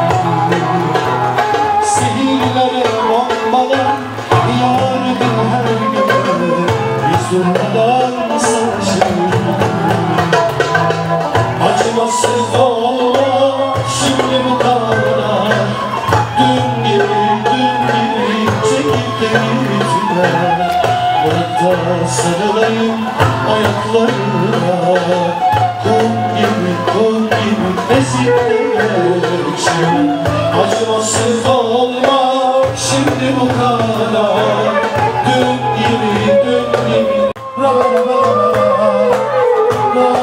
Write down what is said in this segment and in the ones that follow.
Sihirlere bombalar yağardı her gün. Biz durmadan savaşır. Acımasız olma şimdi bu kadar. Dün gibi çekip de gitme. Bırak da sarılayım ayaklarına. Kum gibi ezip de geçme. Acımasız olma şimdi bu kadar. Dün gibi ra ra ra ra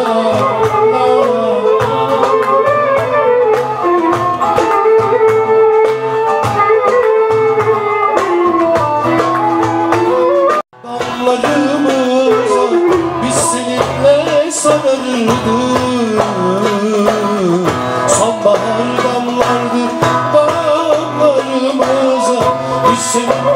damlarımıza biz seninle sararırdık. Sonbahar damlardı damlarımıza biz seninle